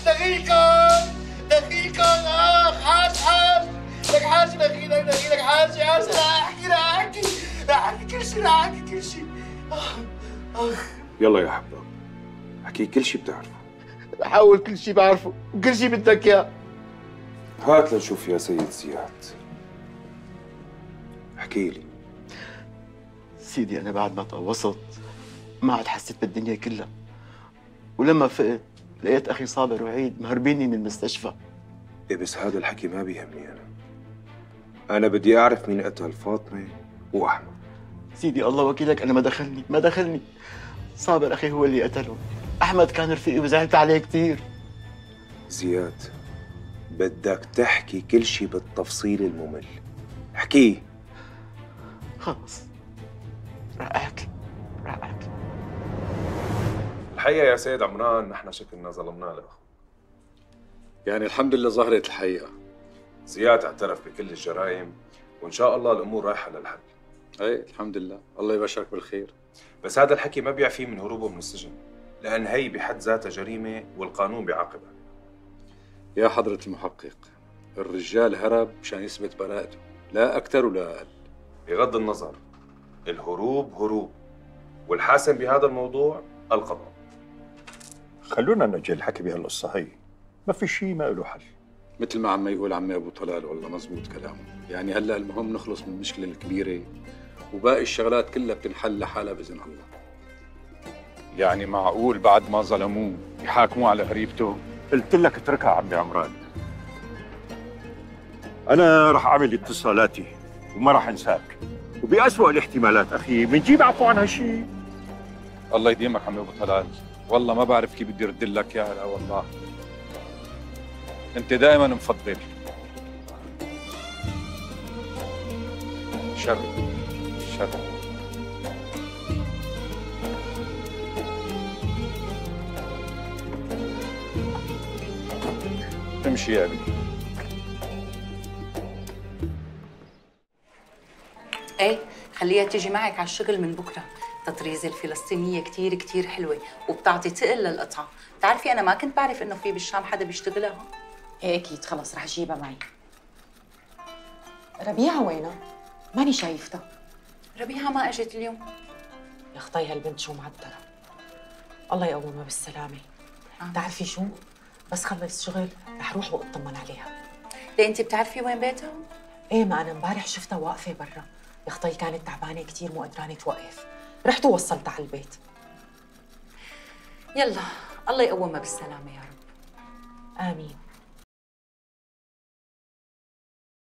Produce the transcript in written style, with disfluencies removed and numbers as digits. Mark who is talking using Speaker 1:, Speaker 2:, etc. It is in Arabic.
Speaker 1: دخيلكم دخيلكم اخ حاج لك حاج دخيلك حاج راح احكي كل شيء
Speaker 2: يلا يا حباب، احكي كل شيء بتعرفه.
Speaker 1: بحاول كل شيء بعرفه وكل شيء بدك اياه.
Speaker 2: هات لنشوف يا سيد زياد، احكي لي.
Speaker 1: سيدي أنا بعد ما تقوصت ما عاد حسيت بالدنيا كلها، ولما فقت لقيت أخي صابر وعيد مهربيني من المستشفى.
Speaker 2: إيه بس هذا الحكي ما بيهمني أنا بدي أعرف مين قتل فاطمة وأحمد.
Speaker 1: سيدي الله وكيلك أنا ما دخلني صابر أخي هو اللي قتله. أحمد كان رفيقي وزعلت عليه كثير.
Speaker 2: زياد بدك تحكي كل شيء بالتفصيل الممل، احكيه.
Speaker 1: خلص راح أحكي.
Speaker 2: الحقيقة يا سيد عمران نحن شكلنا ظلمنا له.
Speaker 3: يعني الحمد لله ظهرت الحقيقة.
Speaker 2: زياد اعترف بكل الجرائم وإن شاء الله الأمور رايحة للحل.
Speaker 3: اي الحمد لله، الله يبشرك بالخير.
Speaker 2: بس هذا الحكي ما بيعفيه من هروبه من السجن، لأن هي بحد ذاتها جريمة والقانون بيعاقبها.
Speaker 3: يا حضرة المحقق، الرجال هرب مشان يثبت براءته، لا أكثر ولا أقل.
Speaker 2: بغض النظر، الهروب هروب، والحاسم بهذا الموضوع القضاء.
Speaker 4: خلونا نجي الحكي بهالقصة هي، ما في شيء ما له حل.
Speaker 3: مثل ما عم يقول عمي أبو طلال، والله مزبوط كلامه. يعني هلأ المهم نخلص من المشكلة الكبيرة وباقي الشغلات كلها بتنحل لحالها بإذن الله.
Speaker 4: يعني معقول بعد ما ظلموه يحاكموه على هريبته؟ قلت لك اتركها عمي عمران. أنا رح أعمل اتصالاتي وما رح أنساك، وبأسوأ الاحتمالات أخي بنجيب عفو عن هالشيء.
Speaker 3: الله يديمك عمي أبو طلال، والله ما بعرف كيف بدي أرد لك يا هلا. والله أنت دائما مفضل. شر. امشي يا ابني.
Speaker 5: ايه خليها تيجي معك على الشغل من بكره. التطريزه الفلسطينيه كتير كتير حلوه وبتعطي تقل للقطعه. بتعرفي انا ما كنت بعرف انه في بالشام حدا بيشتغلها.
Speaker 6: ايه اكيد، خلص رح اجيبها معي. ربيعه وينها؟ ماني شايفتها.
Speaker 5: ربيعه ما اجت اليوم.
Speaker 6: يا اختي هالبنت شو معتره. الله يقومها بالسلامه. بتعرفي شو؟ بس خلص شغل رح روح واطمن عليها.
Speaker 5: ليه انت بتعرفي وين بيتها؟
Speaker 6: ايه ما انا امبارح شفتها واقفه برا. يا اختي كانت تعبانه كثير مو قدرانه توقف. رحت ووصلتها على البيت.
Speaker 5: يلا الله يقومها بالسلامه يا رب.
Speaker 6: آمين.